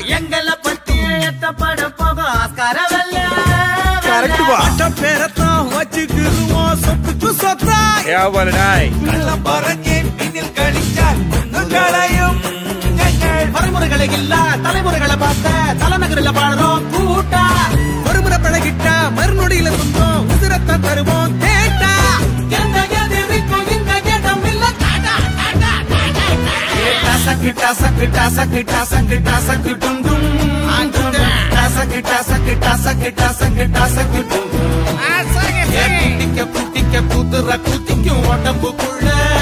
எங்களை பத்தி எட்டப்பட போக ஆஸ்காரவல்ல கரெக்ட் பா பேரத்தான் வச்சுக்குவோம் சொத்துக்கு சொத்தா கள்ளம் பறக்கே பின்னில் கழிச்சால் களையும் வரைமுறைகளை இல்ல தலைமுறைகளை பார்த்த தலைநகரில் பாடுறோம் கூட்டா ஒருமுறை பழகிட்டா மறுநொடியில சொந்தம் உதிரத்தை தருவோம் தேட்டா எந்த எதிரிக்கும் இந்த இடம் இல்ல சக்கிட்டா சக்கிட்டா சக்கிட்டா சக்கிட்டா சக்கிட்டும் சக்கிட்டா சக்கிட்டா சக்கிட்டா சக்கிட்டா சக்கிட்டும் குட்டிக்க குட்டிக்க புதுற குத்திக்கும் உடம்புக்குள்ள